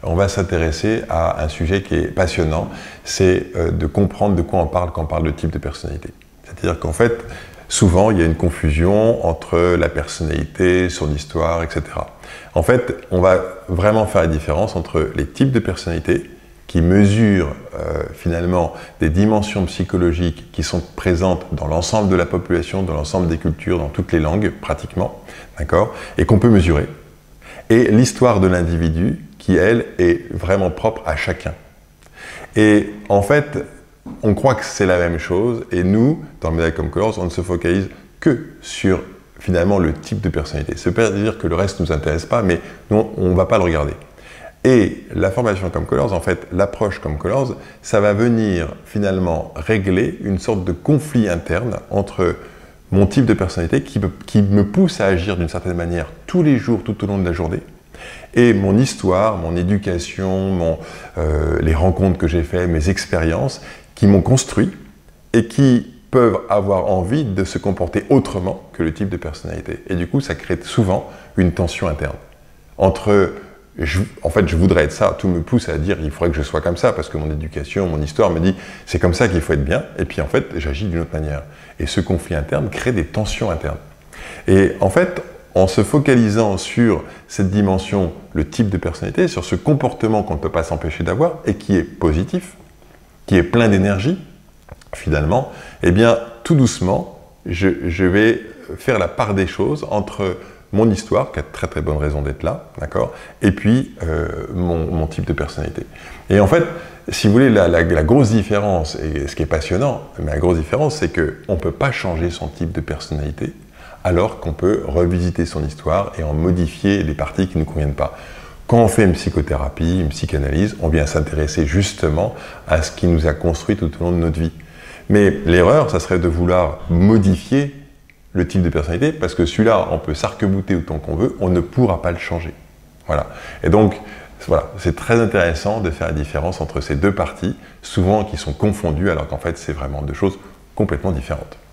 on va s'intéresser à un sujet qui est passionnant, c'est de comprendre de quoi on parle quand on parle de type de personnalité. C'est-à-dire qu'en fait, souvent, il y a une confusion entre la personnalité, son histoire, etc. En fait, on va vraiment faire la différence entre les types de personnalités qui mesurent finalement des dimensions psychologiques qui sont présentes dans l'ensemble de la population, dans l'ensemble des cultures, dans toutes les langues pratiquement, d'accord, et qu'on peut mesurer, et l'histoire de l'individu qui, elle, est vraiment propre à chacun. Et en fait, on croit que c'est la même chose, et nous, dans le Médaille Comme Colors, on ne se focalise que sur finalement le type de personnalité. Ça veut pas dire que le reste ne nous intéresse pas, mais nous, on ne va pas le regarder. Et la formation Comme Colors, en fait, l'approche Comme Colors, ça va venir finalement régler une sorte de conflit interne entre mon type de personnalité qui me pousse à agir d'une certaine manière tous les jours, tout au long de la journée, et mon histoire, mon éducation, les rencontres que j'ai faites, mes expériences, qui m'ont construit et qui peuvent avoir envie de se comporter autrement que le type de personnalité. Et du coup, ça crée souvent une tension interne entre en fait, je voudrais être ça, tout me pousse à dire il faudrait que je sois comme ça, parce que mon éducation, mon histoire me dit c'est comme ça qu'il faut être bien, et puis en fait, j'agis d'une autre manière. Et ce conflit interne crée des tensions internes. Et en fait, en se focalisant sur cette dimension, le type de personnalité, sur ce comportement qu'on ne peut pas s'empêcher d'avoir, et qui est positif, qui est plein d'énergie, finalement, eh bien, tout doucement, je vais faire la part des choses entre mon histoire, qui a de très très bonnes raisons d'être là, d'accord, et puis mon type de personnalité. Et en fait, si vous voulez, la grosse différence, et ce qui est passionnant, mais la grosse différence, c'est qu'on ne peut pas changer son type de personnalité, alors qu'on peut revisiter son histoire et en modifier les parties qui ne nous conviennent pas. Quand on fait une psychothérapie, une psychanalyse, on vient s'intéresser justement à ce qui nous a construit tout au long de notre vie. Mais l'erreur, ça serait de vouloir modifier le type de personnalité, parce que celui-là, on peut s'arc-bouter autant qu'on veut, on ne pourra pas le changer. Voilà. Et donc, voilà, c'est très intéressant de faire la différence entre ces deux parties, souvent qui sont confondues, alors qu'en fait, c'est vraiment deux choses complètement différentes.